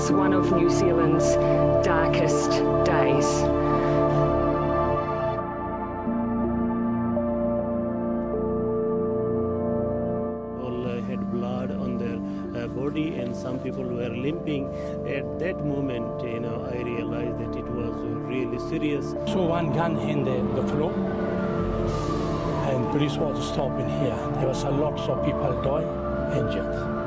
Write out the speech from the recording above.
was one of New Zealand's darkest days. Had blood on their body, and some people were limping. At that moment, I realized that it was really serious. So one gun in the floor, and police was stopping here. There was a lot of people die, injured.